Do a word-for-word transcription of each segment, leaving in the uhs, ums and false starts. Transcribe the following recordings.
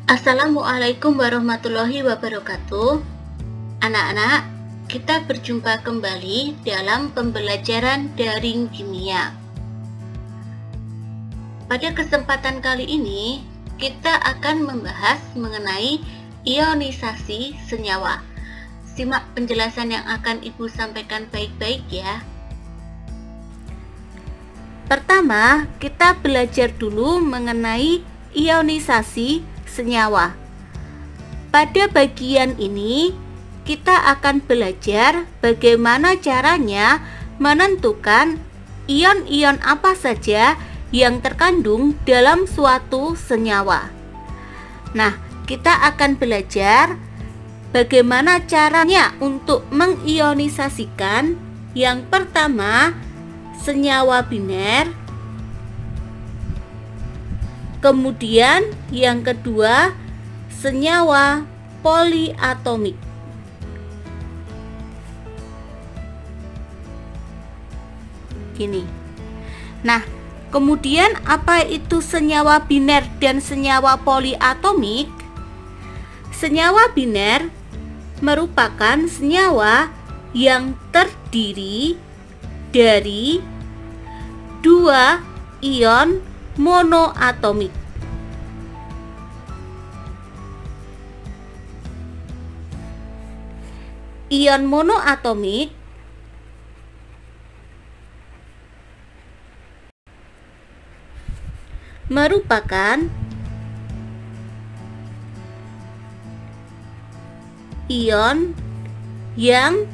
Assalamualaikum warahmatullahi wabarakatuh. Anak-anak, kita berjumpa kembali dalam pembelajaran daring kimia. Pada kesempatan kali ini, kita akan membahas mengenai ionisasi senyawa. Simak penjelasan yang akan Ibu sampaikan baik-baik ya. Pertama, kita belajar dulu mengenai ionisasi senyawa. Pada bagian ini, kita akan belajar bagaimana caranya menentukan ion-ion apa saja yang terkandung dalam suatu senyawa. Nah, kita akan belajar bagaimana caranya untuk mengionisasikan. Yang pertama, senyawa biner. Kemudian yang kedua, senyawa poliatomik. Gini. Nah, kemudian apa itu senyawa biner dan senyawa poliatomik? Senyawa biner merupakan senyawa yang terdiri dari dua ion monoatomik. Ion monoatomik merupakan ion yang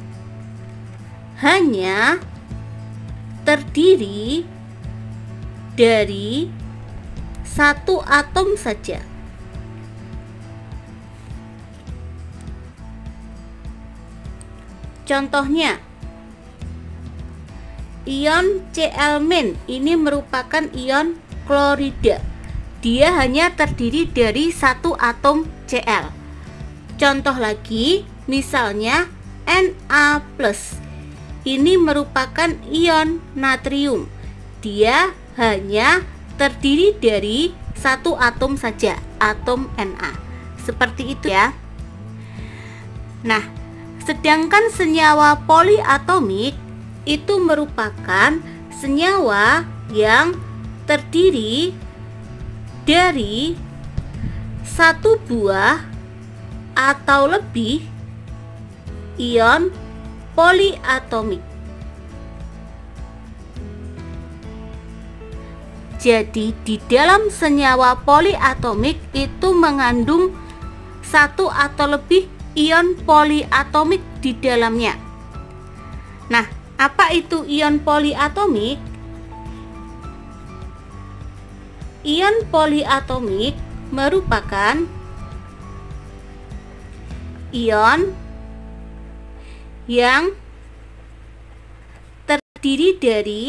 hanya terdiri dari satu atom saja. Contohnya, ion Cl- ini merupakan ion klorida. Dia hanya terdiri dari satu atom Cl. Contoh lagi, misalnya Na plus. Ini merupakan ion natrium. Dia hanya terdiri dari satu atom saja, atom Na. Seperti itu ya. Nah, sedangkan senyawa poliatomik itu merupakan senyawa yang terdiri dari satu buah atau lebih ion poliatomik. Jadi di dalam senyawa poliatomik itu mengandung satu atau lebih ion poliatomik di dalamnya. Nah, apa itu ion poliatomik? Ion poliatomik merupakan ion yang terdiri dari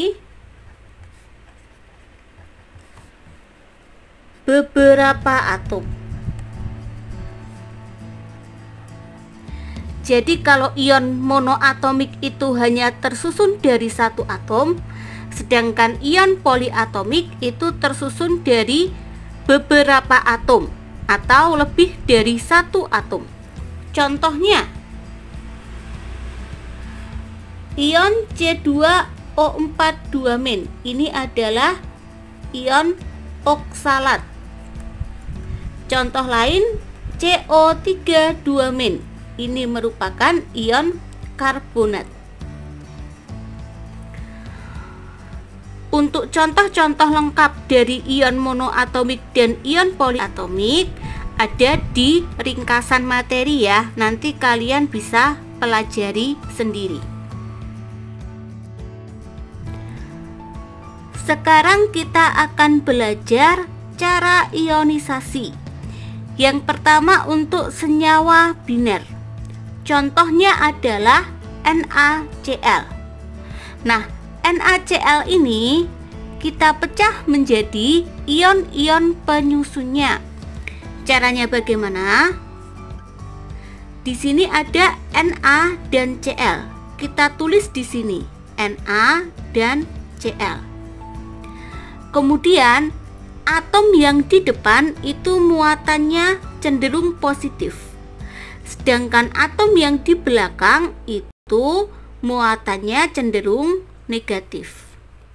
beberapa atom. Jadi kalau ion monoatomik itu hanya tersusun dari satu atom, sedangkan ion poliatomik itu tersusun dari beberapa atom atau lebih dari satu atom. Contohnya, ion C dua O empat dua min. Ini adalah ion oksalat. Contoh lain, C O tiga dua min. Ini merupakan ion karbonat. Untuk contoh-contoh lengkap dari ion monoatomik dan ion poliatomik ada di ringkasan materi ya. Nanti kalian bisa pelajari sendiri. Sekarang kita akan belajar cara ionisasi. Yang pertama untuk senyawa biner. Contohnya adalah NaCl. Nah, NaCl ini kita pecah menjadi ion-ion penyusunnya. Caranya bagaimana? Di sini ada Na dan Cl. Kita tulis di sini Na dan Cl. Kemudian atom yang di depan itu muatannya cenderung positif, sedangkan atom yang di belakang itu muatannya cenderung negatif.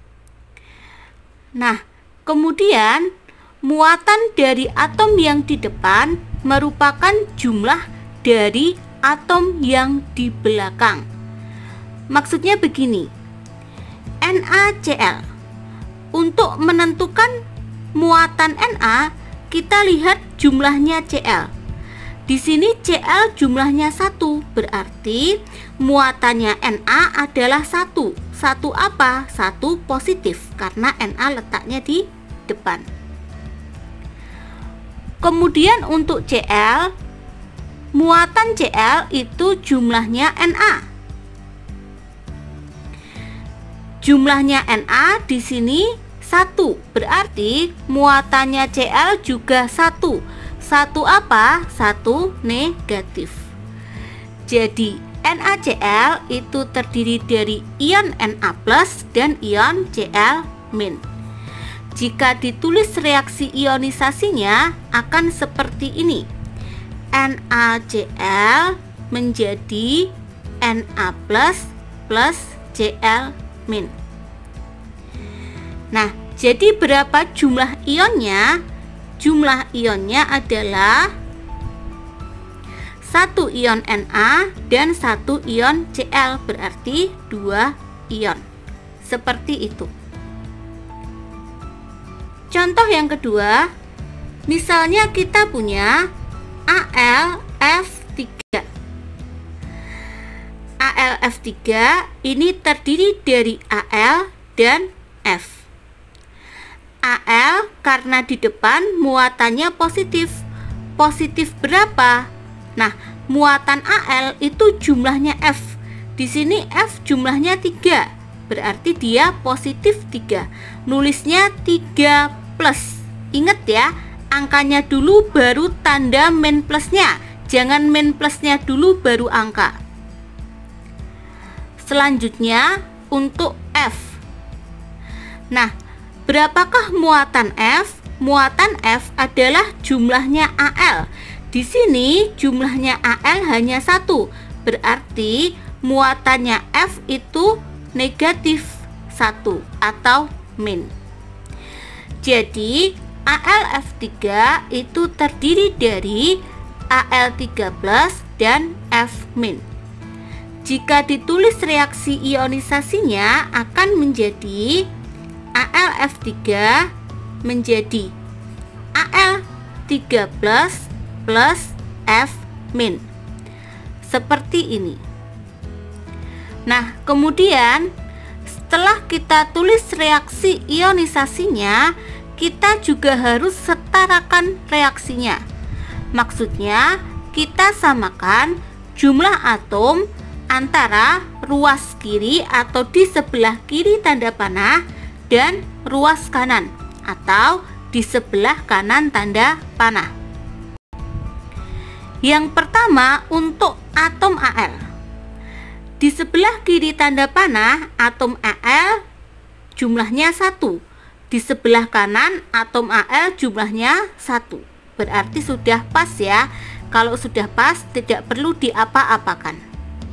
Nah, kemudian muatan dari atom yang di depan merupakan jumlah dari atom yang di belakang. Maksudnya begini, NaCl. Untuk menentukan muatan Na, kita lihat jumlahnya Cl. Di sini Cl jumlahnya satu, berarti muatannya Na adalah satu. Satu apa? Satu positif, karena Na letaknya di depan. Kemudian untuk Cl, muatan Cl itu jumlahnya Na. Jumlahnya Na di sini satu, berarti muatannya Cl juga satu. Satu apa? Satu negatif. Jadi NaCl itu terdiri dari ion Na plus dan ion Cl min. Jika ditulis reaksi ionisasinya akan seperti ini. NaCl menjadi Na plus plus Cl min. Nah, jadi berapa jumlah ionnya? Jumlah ionnya adalah satu ion Na dan satu ion Cl, berarti dua ion. Seperti itu. Contoh yang kedua, misalnya kita punya A L F tiga. A L F tiga ini terdiri dari Al dan F. Al karena di depan muatannya positif. Positif berapa? Nah, muatan Al itu jumlahnya F. Di sini F jumlahnya tiga. Berarti dia positif tiga. Nulisnya tiga plus. Ingat ya, angkanya dulu baru tanda min plusnya. Jangan min plusnya dulu baru angka. Selanjutnya untuk F. Nah, berapakah muatan F? Muatan F adalah jumlahnya Al. Di sini jumlahnya Al hanya satu. Berarti muatannya F itu negatif satu atau min. Jadi A L F tiga itu terdiri dari Al tiga plus dan F min. Jika ditulis reaksi ionisasinya akan menjadi A L F tiga menjadi Al tiga plus plus F min. Seperti ini. Nah, kemudian setelah kita tulis reaksi ionisasinya, kita juga harus setarakan reaksinya. Maksudnya, kita samakan jumlah atom antara ruas kiri atau di sebelah kiri tanda panah dan ruas kanan atau di sebelah kanan tanda panah. Yang pertama untuk atom Al. Di sebelah kiri tanda panah atom Al jumlahnya satu. Di sebelah kanan atom Al jumlahnya satu. Berarti sudah pas ya. Kalau sudah pas tidak perlu diapa-apakan.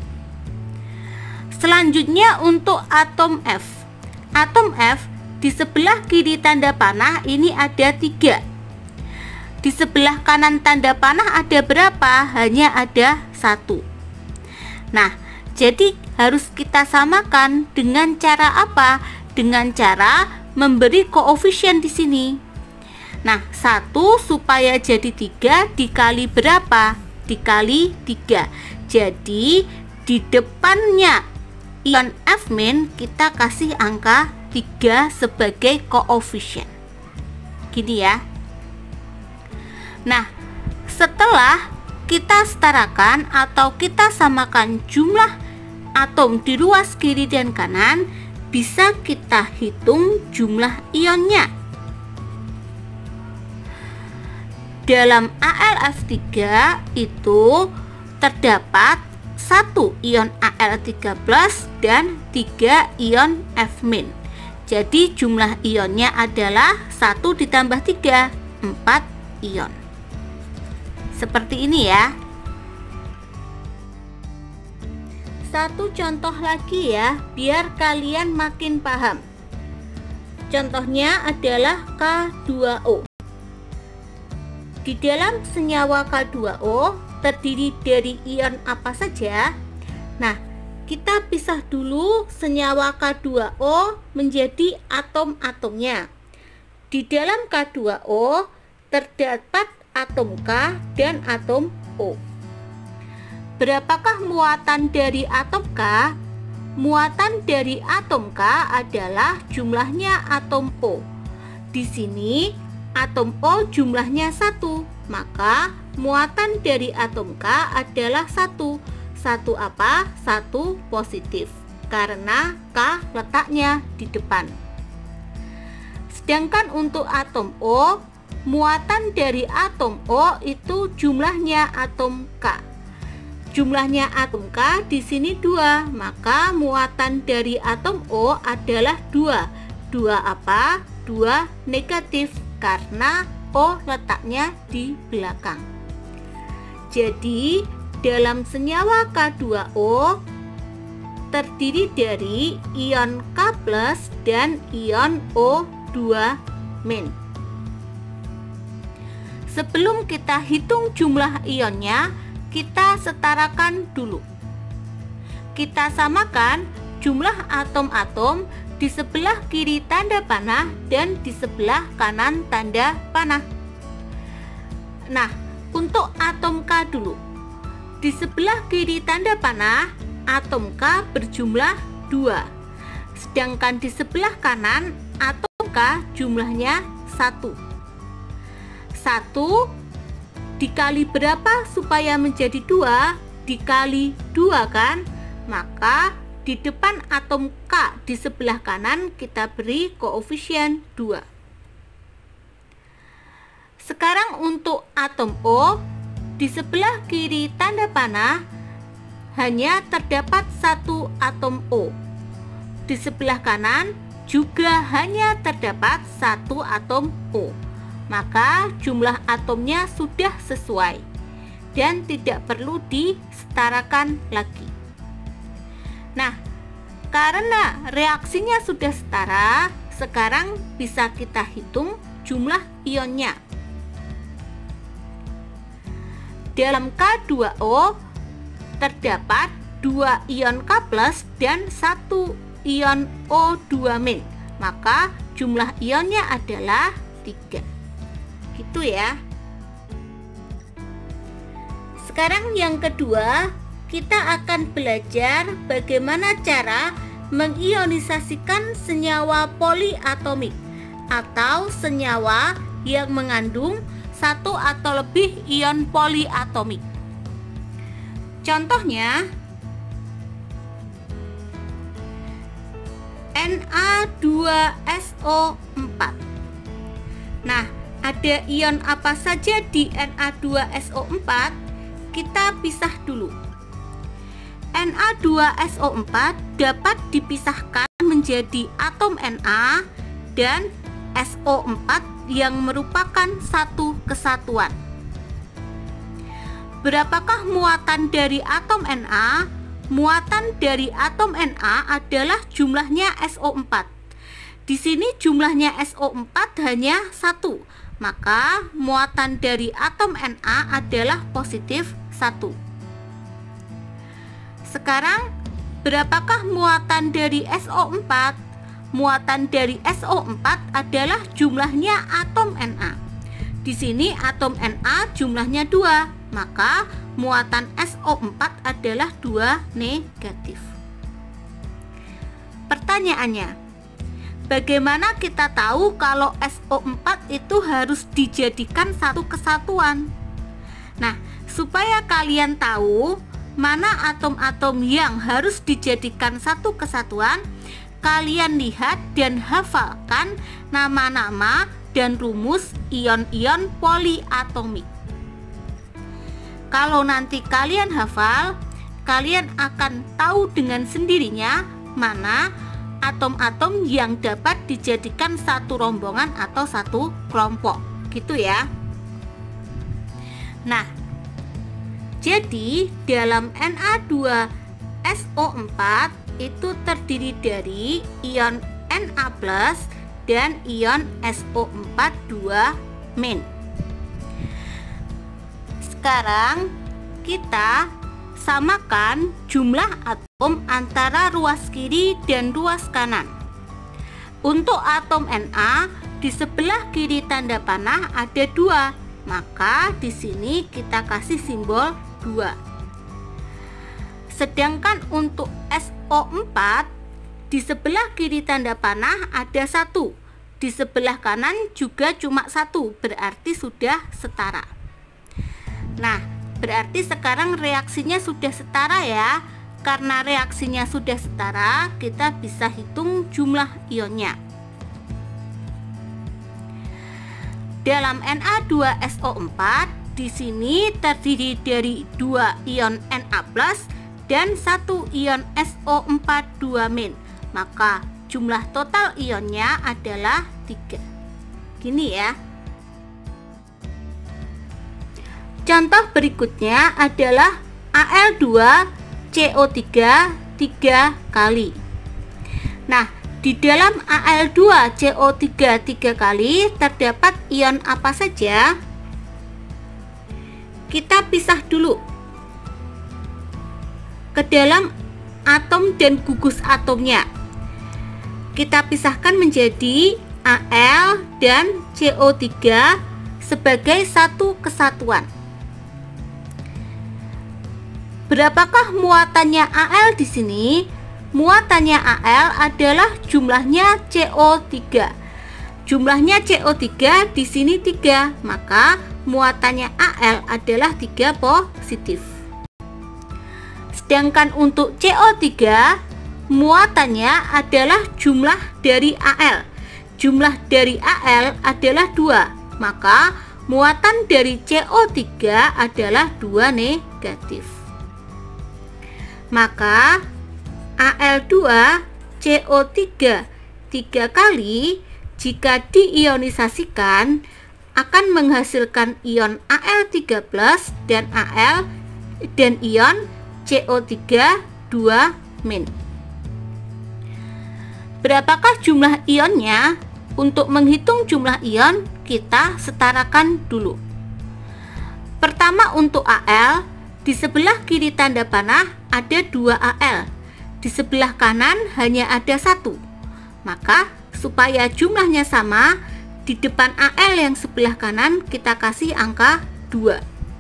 Selanjutnya untuk atom F. Atom F di sebelah kiri tanda panah ini ada tiga. Di sebelah kanan tanda panah ada berapa? Hanya ada satu. Nah, jadi harus kita samakan dengan cara apa? Dengan cara memberi koefisien di sini. Nah, satu supaya jadi tiga dikali berapa? Dikali tiga. Jadi di depannya ion F min kita kasih angka tiga sebagai koefisien. Gini ya. Nah, setelah kita setarakan atau kita samakan jumlah atom di ruas kiri dan kanan, bisa kita hitung jumlah ionnya. Dalam A L F tiga itu terdapat satu ion Al tiga plus dan tiga ion F min. Jadi jumlah ionnya adalah satu ditambah tiga, empat ion. Seperti ini ya. Satu contoh lagi ya, biar kalian makin paham. Contohnya adalah K dua O. Di dalam senyawa K dua O terdiri dari ion apa saja? Nah, kita pisah dulu senyawa K dua O menjadi atom-atomnya. Di dalam K dua O terdapat atom K dan atom O. Berapakah muatan dari atom K? Muatan dari atom K adalah jumlahnya atom O. Di sini atom O jumlahnya satu, maka muatan dari atom K adalah satu. Satu apa? Satu positif, karena K letaknya di depan. Sedangkan untuk atom O, muatan dari atom O itu jumlahnya atom K. Jumlahnya atom K di sini dua, maka muatan dari atom O adalah dua. Dua apa? Dua negatif, karena O letaknya di belakang. Jadi dalam senyawa K dua O terdiri dari ion K plus dan ion O dua min. Sebelum kita hitung jumlah ionnya, kita setarakan dulu. Kita samakan jumlah atom-atom di sebelah kiri tanda panah dan di sebelah kanan tanda panah. Nah, untuk atom K dulu. Di sebelah kiri tanda panah, atom K berjumlah dua. Sedangkan di sebelah kanan, atom K jumlahnya satu. satu dikali berapa supaya menjadi dua? Dikali dua kan? Maka di depan atom K di sebelah kanan kita beri koefisien dua. Sekarang untuk atom O, di sebelah kiri tanda panah hanya terdapat satu atom O. Di sebelah kanan juga hanya terdapat satu atom O. Maka jumlah atomnya sudah sesuai dan tidak perlu disetarakan lagi. Nah, karena reaksinya sudah setara, sekarang bisa kita hitung jumlah ionnya. Dalam K dua O terdapat dua ion K plus dan satu ion O dua min. Maka jumlah ionnya adalah tiga. Gitu ya. Sekarang yang kedua, kita akan belajar bagaimana cara mengionisasikan senyawa poliatomik atau senyawa yang mengandung satu atau lebih ion poliatomik. Contohnya N A dua S O empat. Nah, ada ion apa saja di N A dua S O empat? Kita pisah dulu. N A dua S O empat dapat dipisahkan menjadi atom Na dan S O empat yang merupakan satu kesatuan. Berapakah muatan dari atom Na? Muatan dari atom Na adalah jumlahnya S O empat. Di sini jumlahnya S O empat hanya satu, maka muatan dari atom Na adalah positif satu. Sekarang, berapakah muatan dari S O empat? Muatan dari S O empat adalah jumlahnya atom Na. Di sini atom Na jumlahnya dua, maka muatan S O empat adalah dua negatif. Pertanyaannya, bagaimana kita tahu kalau S O empat itu harus dijadikan satu kesatuan? Nah, supaya kalian tahu mana atom-atom yang harus dijadikan satu kesatuan, kalian lihat dan hafalkan nama-nama dan rumus ion-ion poliatomik. Kalau nanti kalian hafal, kalian akan tahu dengan sendirinya mana atom-atom yang dapat dijadikan satu rombongan atau satu kelompok, gitu ya. Nah, jadi dalam N A dua S O empat itu terdiri dari ion Na plus dan ion S O empat dua min. Sekarang kita samakan jumlah atom antara ruas kiri dan ruas kanan. Untuk atom Na, di sebelah kiri tanda panah ada dua, maka di sini kita kasih simbol dua. Sedangkan untuk S O empat, di sebelah kiri tanda panah ada satu, di sebelah kanan juga cuma satu, berarti sudah setara. Nah, berarti sekarang reaksinya sudah setara ya. Karena reaksinya sudah setara, kita bisa hitung jumlah ionnya. Dalam N A dua S O empat, di sini terdiri dari dua ion Na plus dan satu ion S O empat dua min. Maka jumlah total ionnya adalah tiga. Gini ya. Contoh berikutnya adalah A L dua C O tiga tiga kali. Nah, di dalam A L dua C O tiga tiga kali terdapat ion apa saja? Kita pisah dulu ke dalam atom dan gugus atomnya. Kita pisahkan menjadi A L dan C O tiga sebagai satu kesatuan. Berapakah muatannya A L di sini? Muatannya A L adalah jumlahnya C O tiga. Jumlahnya C O tiga di sini tiga, maka muatannya A L adalah tiga positif. Sedangkan untuk C O tiga, muatannya adalah jumlah dari A L. Jumlah dari A L adalah dua, maka muatan dari C O tiga adalah dua negatif. Maka A L dua C O tiga tiga kali jika diionisasikan akan menghasilkan ion A L tiga plus dan A L dan ion C O tiga dua min. Berapakah jumlah ionnya? Untuk menghitung jumlah ion kita setarakan dulu. Pertama untuk A L, di sebelah kiri tanda panah ada dua A L, di sebelah kanan hanya ada satu. Maka supaya jumlahnya sama, di depan A L yang sebelah kanan kita kasih angka dua.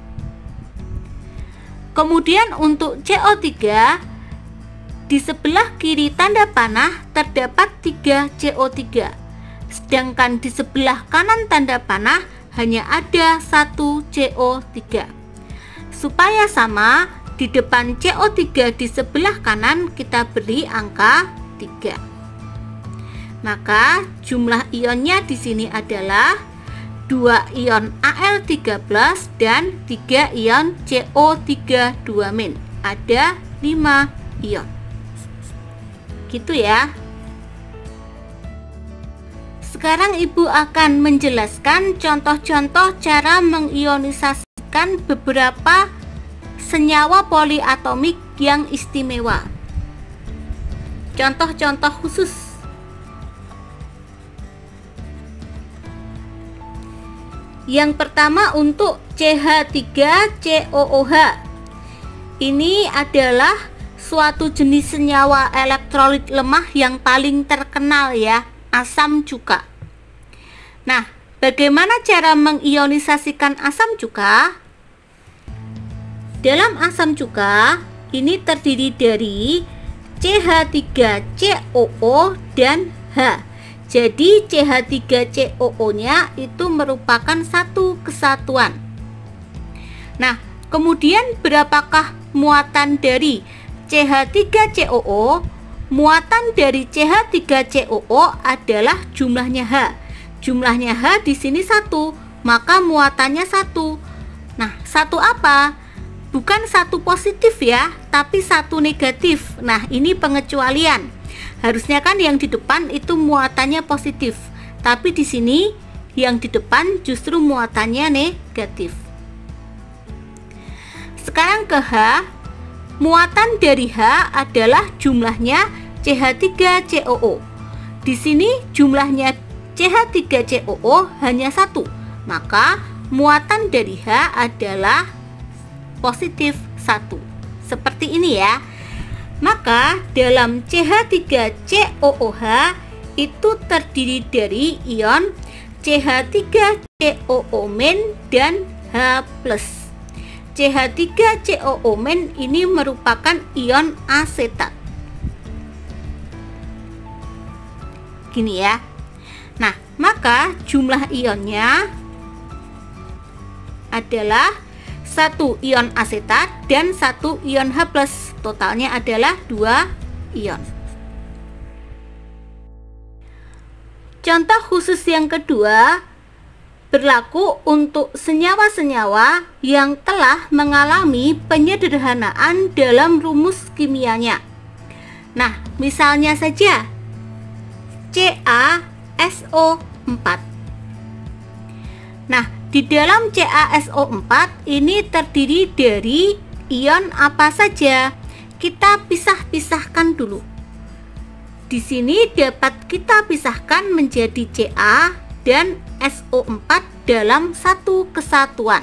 Kemudian untuk C O tiga, di sebelah kiri tanda panah terdapat tiga C O tiga. Sedangkan di sebelah kanan tanda panah hanya ada satu C O tiga. Supaya sama, di depan C O tiga di sebelah kanan kita beri angka tiga. Maka jumlah ionnya di sini adalah dua ion A L tiga plus dan tiga ion C O tiga dua min. Ada lima ion. Gitu ya. Sekarang Ibu akan menjelaskan contoh-contoh cara mengionisasikan beberapa senyawa poliatomik yang istimewa. Contoh-contoh khusus. Yang pertama untuk C H tiga C O O H. Ini adalah suatu jenis senyawa elektrolit lemah yang paling terkenal ya, asam cuka. Nah, bagaimana cara mengionisasikan asam cuka? Dalam asam cuka ini terdiri dari C H tiga C O O dan H. Jadi C H tiga C O O nya itu merupakan satu kesatuan. Nah, kemudian berapakah muatan dari C H tiga C O O? Muatan dari C H tiga C O O adalah jumlahnya H. Jumlahnya H di sini satu, maka muatannya satu. Nah, satu apa? Bukan satu positif ya, tapi satu negatif. Nah, ini pengecualian. Harusnya kan yang di depan itu muatannya positif, tapi di sini yang di depan justru muatannya negatif. Sekarang ke H. Muatan dari H adalah jumlahnya C H tiga C O O. Di sini jumlahnya C H tiga C O O hanya satu, maka muatan dari H adalah positif satu. Seperti ini ya. Maka dalam C H tiga C O O H itu terdiri dari ion C H tiga C O O min dan H plus. C H tiga C O O min ini merupakan ion asetat. Gini ya. Nah, maka jumlah ionnya adalah satu ion asetat dan satu ion H plus. Totalnya adalah dua ion. Contoh khusus yang kedua berlaku untuk senyawa-senyawa yang telah mengalami penyederhanaan dalam rumus kimianya. Nah, misalnya saja C A S O empat. Nah, di dalam C A S O empat ini terdiri dari ion apa saja? Kita pisah-pisahkan dulu. Di sini dapat kita pisahkan menjadi C A dan S O empat dalam satu kesatuan.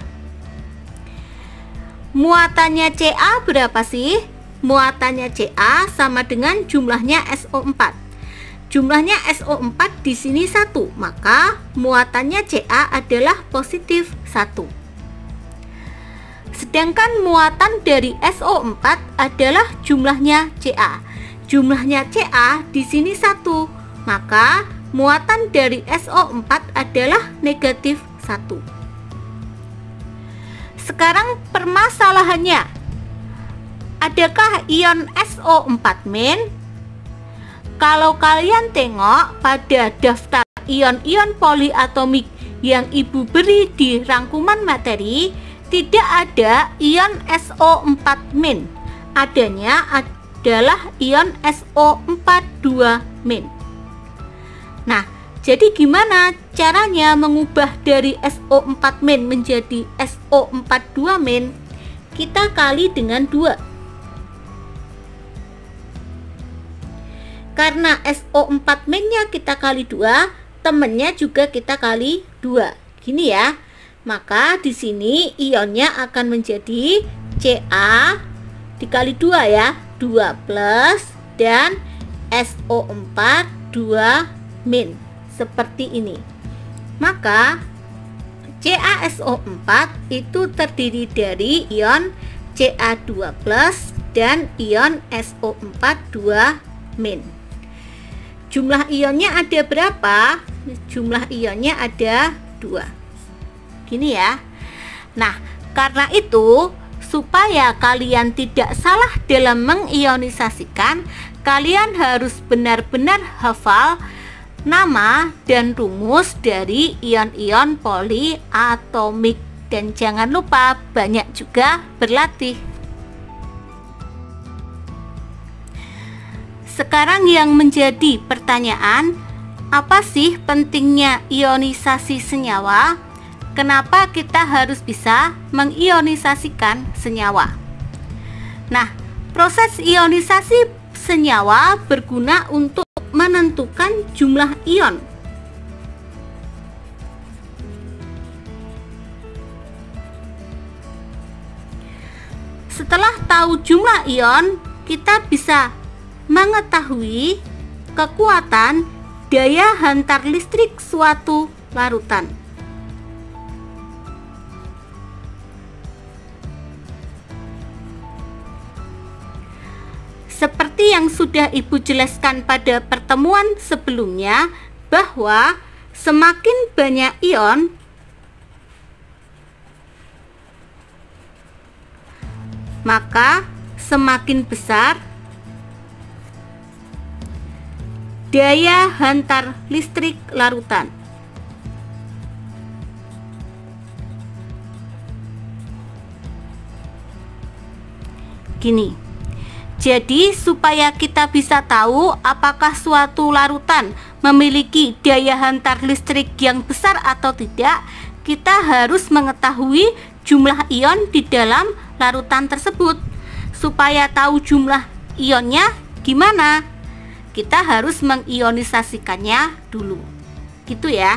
Muatannya C A berapa sih? Muatannya C A sama dengan jumlahnya S O empat. Jumlahnya S O empat di sini satu, maka muatannya C A adalah positif satu. Sedangkan muatan dari S O empat adalah jumlahnya C A. Jumlahnya C A di sini satu, maka muatan dari S O empat adalah negatif satu. Sekarang permasalahannya, adakah ion S O empat min? Kalau kalian tengok pada daftar ion-ion poliatomik yang ibu beri di rangkuman materi, tidak ada ion S O empat min. Adanya adalah ion S O empat dua min. Nah, jadi gimana caranya mengubah dari S O empat min menjadi S O empat dua min? Kita kali dengan dua. Karena S O empat minnya kita kali dua, temennya juga kita kali dua. Gini ya. Maka di sini ionnya akan menjadi C A dikali dua ya, dua plus dan S O empat dua min. Seperti ini. Maka C A S O empat itu terdiri dari ion C A dua plus dan ion S O empat dua min. Jumlah ionnya ada berapa? Jumlah ionnya ada dua. Gini ya. Nah, karena itu supaya kalian tidak salah dalam mengionisasikan, kalian harus benar-benar hafal nama dan rumus dari ion-ion poliatomik. Dan jangan lupa banyak juga berlatih. Sekarang yang menjadi pertanyaan, apa sih pentingnya ionisasi senyawa? Kenapa kita harus bisa mengionisasikan senyawa? Nah, proses ionisasi senyawa berguna untuk menentukan jumlah ion. Setelah tahu jumlah ion, kita bisa mengetahui kekuatan daya hantar listrik suatu larutan. Seperti yang sudah Ibu jelaskan pada pertemuan sebelumnya, bahwa semakin banyak ion, maka semakin besar daya hantar listrik larutan. Gini. Jadi supaya kita bisa tahu apakah suatu larutan memiliki daya hantar listrik yang besar atau tidak, kita harus mengetahui jumlah ion di dalam larutan tersebut. Supaya tahu jumlah ionnya gimana? Kita harus mengionisasikannya dulu. Gitu ya.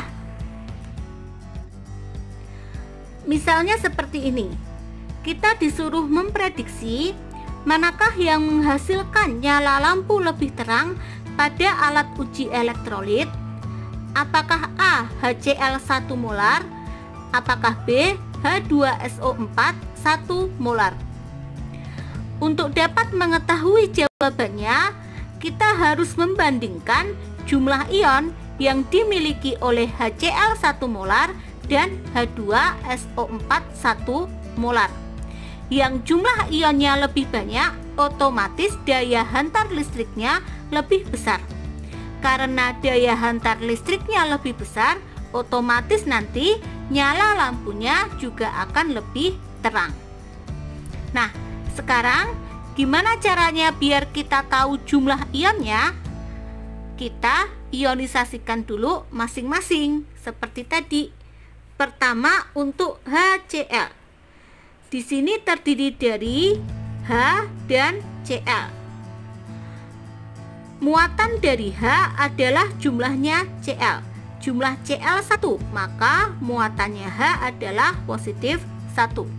Misalnya seperti ini. Kita disuruh memprediksi manakah yang menghasilkan nyala lampu lebih terang pada alat uji elektrolit? Apakah A. H C l satu molar? Apakah B. H dua S O empat satu molar? Untuk dapat mengetahui jawabannya, kita harus membandingkan jumlah ion yang dimiliki oleh H C l satu molar dan H dua S O empat satu molar. Yang jumlah ionnya lebih banyak, otomatis daya hantar listriknya lebih besar. Karena daya hantar listriknya lebih besar, otomatis nanti nyala lampunya juga akan lebih terang. Nah, sekarang gimana caranya biar kita tahu jumlah ionnya? Kita ionisasikan dulu masing-masing seperti tadi. Pertama untuk H C l. Di sini terdiri dari H dan C l. Muatan dari H adalah jumlahnya C l. Jumlah C l satu, maka muatannya H adalah positif satu.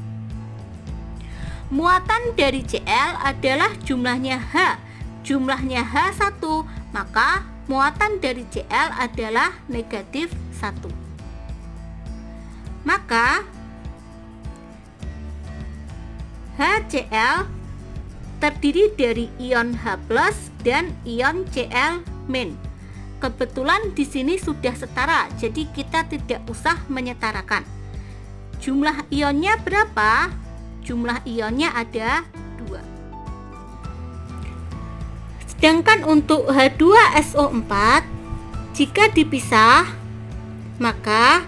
Muatan dari C l adalah jumlahnya H. Jumlahnya H satu, maka muatan dari C l adalah negatif satu. Maka H C l terdiri dari ion H plus dan ion C l min. Kebetulan di sini sudah setara, jadi kita tidak usah menyetarakan. Jumlah ionnya berapa? Jumlah ionnya ada dua. Sedangkan untuk H dua S O empat, jika dipisah, maka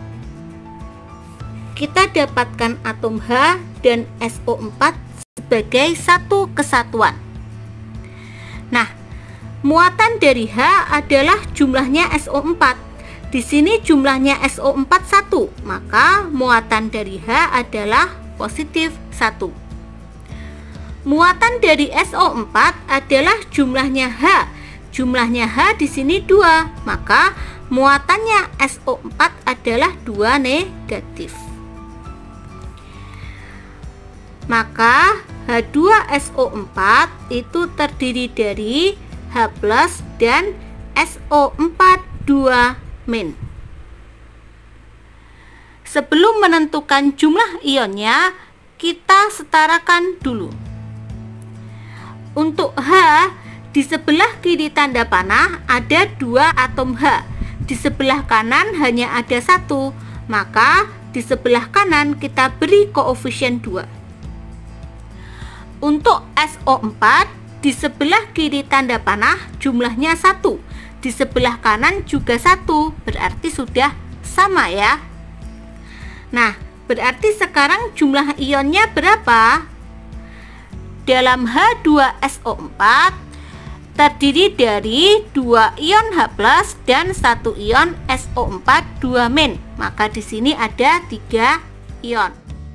kita dapatkan atom H dan S O empat sebagai satu kesatuan. Nah, muatan dari H adalah jumlahnya S O empat. Di sini jumlahnya S O empat satu, maka muatan dari H adalah positif satu. Muatan dari S O empat adalah jumlahnya H. Jumlahnya H di sini dua, maka muatannya S O empat adalah dua negatif. Maka H dua S O empat itu terdiri dari H plus dan S O empat dua min. Sebelum menentukan jumlah ionnya, kita setarakan dulu. Untuk H, di sebelah kiri tanda panah ada dua atom H. Di sebelah kanan hanya ada satu, maka di sebelah kanan kita beri koefisien dua. Untuk S O empat, di sebelah kiri tanda panah jumlahnya satu, di sebelah kanan juga satu, berarti sudah sama ya. Nah, berarti sekarang jumlah ionnya berapa? Dalam H dua S O empat terdiri dari dua ion H plus dan satu ion S O empat dua min. Maka di sini ada tiga ion.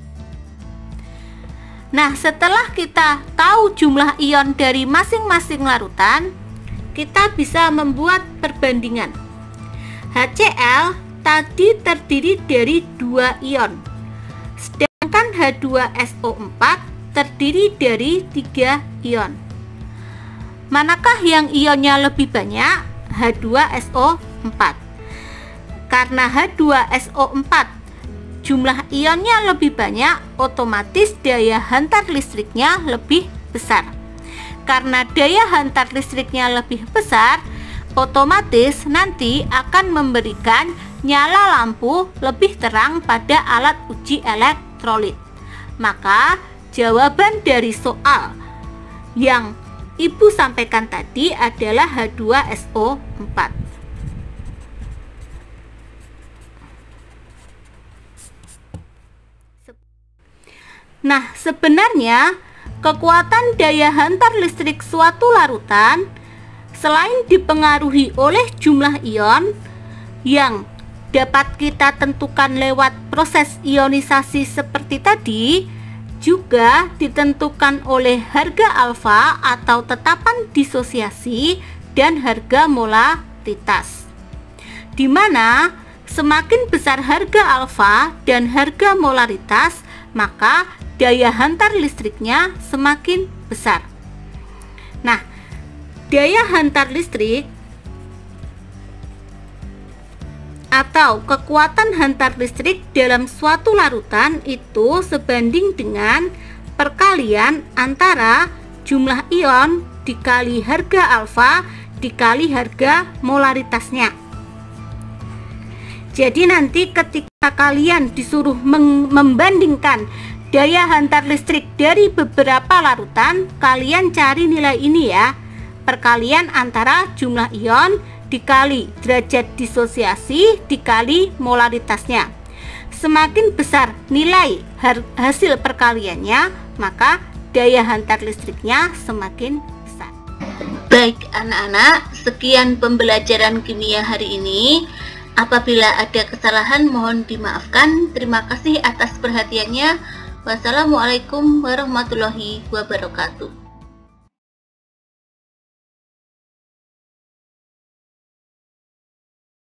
Nah, setelah kita tahu jumlah ion dari masing-masing larutan, kita bisa membuat perbandingan. H C l tadi terdiri dari dua ion, sedangkan H dua S O empat terdiri dari tiga ion. Manakah yang ionnya lebih banyak? H dua S O empat. Karena H dua S O empat jumlah ionnya lebih banyak, otomatis daya hantar listriknya lebih besar. Karena daya hantar listriknya lebih besar, otomatis nanti akan memberikan nyala lampu lebih terang pada alat uji elektrolit. Maka jawaban dari soal yang Ibu sampaikan tadi adalah H dua S O empat. Nah, sebenarnya kekuatan daya hantar listrik suatu larutan selain dipengaruhi oleh jumlah ion yang dapat kita tentukan lewat proses ionisasi seperti tadi, juga ditentukan oleh harga alfa atau tetapan disosiasi dan harga molaritas, di mana semakin besar harga alfa dan harga molaritas, maka daya hantar listriknya semakin besar. Nah, daya hantar listrik atau kekuatan hantar listrik dalam suatu larutan itu sebanding dengan perkalian antara jumlah ion dikali harga alfa dikali harga molaritasnya. Jadi nanti ketika kalian disuruh membandingkan daya hantar listrik dari beberapa larutan, kalian cari nilai ini ya, perkalian antara jumlah ion dikali derajat disosiasi dikali molaritasnya. Semakin besar nilai hasil perkaliannya, maka daya hantar listriknya semakin besar. Baik anak-anak, sekian pembelajaran kimia hari ini. Apabila ada kesalahan mohon dimaafkan. Terima kasih atas perhatiannya. Wassalamualaikum warahmatullahi wabarakatuh.